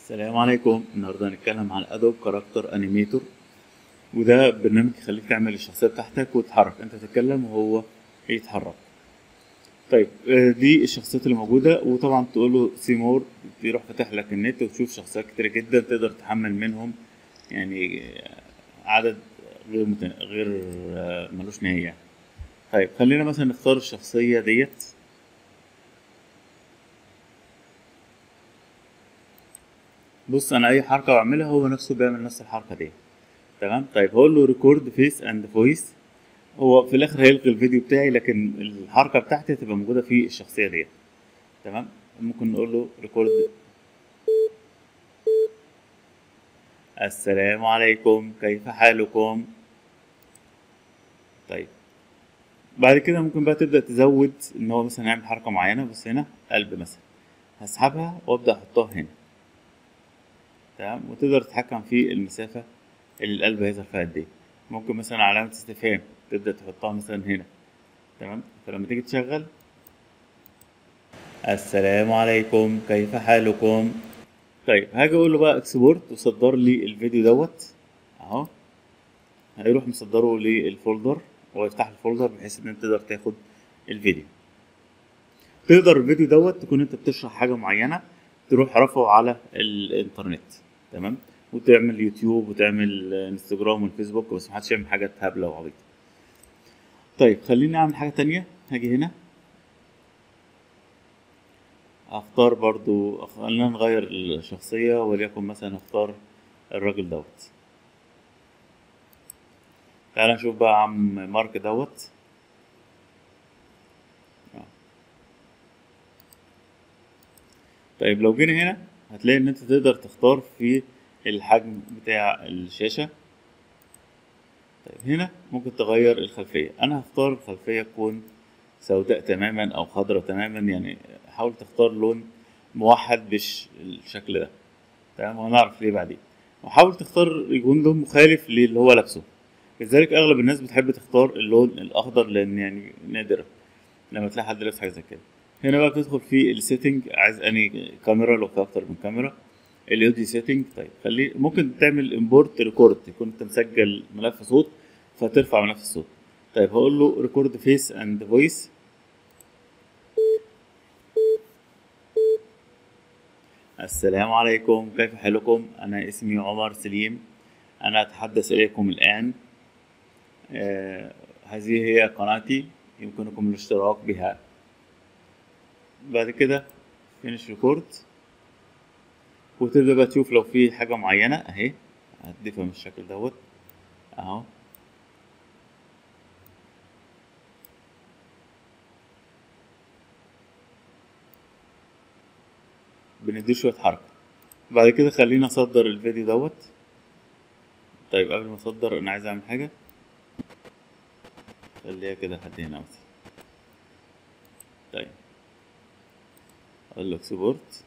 السلام عليكم. النهارده هنتكلم عن ادوب كاركتر انيميتور، وده برنامج يخليك تعمل الشخصيه بتاعتك وتتحرك، انت تتكلم وهو يتحرك. طيب دي الشخصيات اللي موجوده، وطبعا تقول له سي مور يروح فاتح لك النت وتشوف شخصيات كتير جدا تقدر تحمل منهم، يعني عدد غير ملوش نهايه. طيب خلينا مثلا نختار الشخصيه ديت. بص، انا اي حركه بعملها هو نفسه بيعمل نفس الحركه دي. تمام. طيب هقول له ريكورد فيس اند فويس. هو في الاخر هيلغي الفيديو بتاعي، لكن الحركه بتاعتي هتبقى موجوده في الشخصيه ديت. تمام. ممكن نقول له ريكورد. السلام عليكم، كيف حالكم؟ طيب بعد كده ممكن بقى تبدا تزود ان هو مثلا يعمل حركه معينه. بس هنا قلب مثلا، هسحبها وابدا احطها هنا. تمام. وتقدر تتحكم في المسافه اللي القلب هيظهر فيها قد ايه. ممكن مثلا علامه استفهام تبدا تحطها مثلا هنا. تمام. فلما تيجي تشغل السلام عليكم، كيف حالكم؟ طيب هاجي اقول له بقى اكسبورت وصدر لي الفيديو دوت اهو. هيروح مصدره للفولدر ويفتح الفولدر بحيث ان انت تقدر تاخد الفيديو. تقدر الفيديو دوت تكون انت بتشرح حاجه معينه، تروح رافعه على الانترنت. تمام. وتعمل يوتيوب وتعمل انستجرام والفيسبوك، بس محدش يعمل حاجات هبله وعبيطه. طيب خليني اعمل حاجه تانية. هاجي هنا اختار برضو، خلينا نغير الشخصيه، وليكن مثلا اختار الراجل دوت. تعال نشوف بقى عم مارك دوت. طيب لو جينا هنا هتلاقي ان انت تقدر تختار في الحجم بتاع الشاشة. طيب هنا ممكن تغير الخلفية. انا هختار الخلفية تكون سوداء تماما او خضراء تماما، يعني حاول تختار لون موحد بالشكل ده. تمام. وهنعرف ليه بعدين. وحاول تختار يكون لون مخالف للي هو لابسه. لذلك اغلب الناس بتحب تختار اللون الاخضر، لان يعني نادرا لما تلاقي حد لابس حاجه زي كده. هنا بقى بتدخل في السيتنج، عايز اني كاميرا لو في اكتر من كاميرا. الاوديو سيتنج. طيب خليه، ممكن تعمل امبورت ريكورد، يكون انت مسجل ملف صوت فترفع ملف الصوت. طيب هقول له ريكورد فيس اند فويس. السلام عليكم، كيف حالكم؟ انا اسمي عمر سليم، انا اتحدث اليكم الان. هذه هي قناتي، يمكنكم الاشتراك بها. بعد كده فينيش ريكورد، وتبدأ بقى تشوف لو في حاجة معينة اهي. هتضيفها بالشكل دوت اهو. بنديه شوية حركة. بعد كده خلينا اصدر الفيديو دوت. طيب قبل ما اصدر انا عايز اعمل حاجة. خليها كده لحد هنا مثلا. طيب اقول له اكسبورت.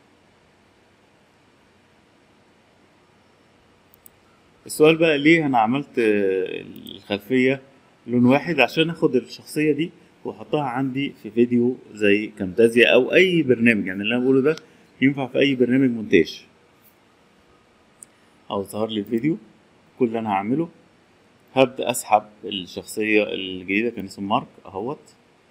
السؤال بقى ليه انا عملت الخلفية لون واحد؟ عشان اخد الشخصية دي واحطها عندي في فيديو زي كامتازيا او اي برنامج. يعني اللي انا بقوله ده ينفع في اي برنامج مونتاج. او ظهر لي الفيديو. كل اللي انا هعمله هبدأ اسحب الشخصية الجديدة، كان اسمه مارك اهوت،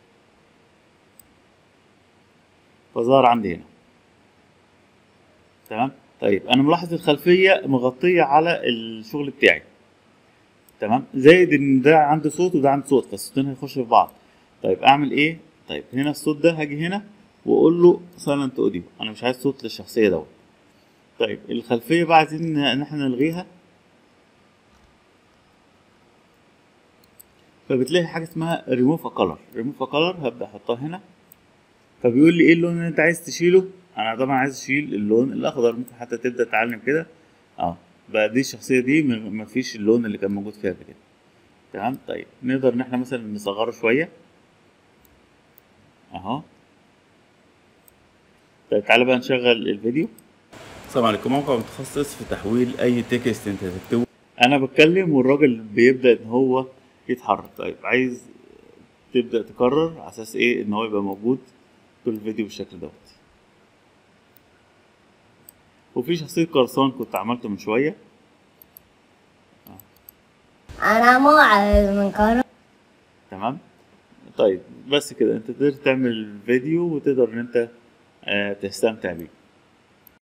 فظهر عندي هنا. تمام. طيب انا ملاحظ الخلفية مغطية على الشغل بتاعي. تمام. زائد ان ده عنده صوت وده عنده صوت، فالصوتين هيخشوا في بعض. طيب اعمل ايه؟ طيب هنا الصوت ده هاجي هنا واقول له سايلنت اوديو، انا مش عايز صوت للشخصية دوت. طيب الخلفية بقى عايزين ان احنا نلغيها. فبتلاقي حاجة اسمها ريموف كلر. ريموف كلر هبدأ احطها هنا. فبيقول لي ايه اللون اللي انت عايز تشيله. انا طبعا عايز اشيل اللون الاخضر. ممكن حتى تبدا تتعلم كده. اه بقى دي الشخصيه دي مفيش اللون اللي كان موجود فيها قبل كده. تمام. طيب نقدر ان احنا مثلا نصغره شويه اهو. طيب تعالى بقى نشغل الفيديو. السلام عليكم. موقع متخصص في تحويل اي تكست انت تكتبه. انا بتكلم والراجل بيبدا ان هو يتحرك. طيب عايز تبدا تكرر على اساس ايه؟ ان هو يبقى موجود طول الفيديو بالشكل دوت. وفي شخصية قرصان كنت عملته من شوية. انا مو عايز من كهرباء. تمام. طيب بس كده انت تقدر تعمل فيديو وتقدر ان انت تستمتع بيه.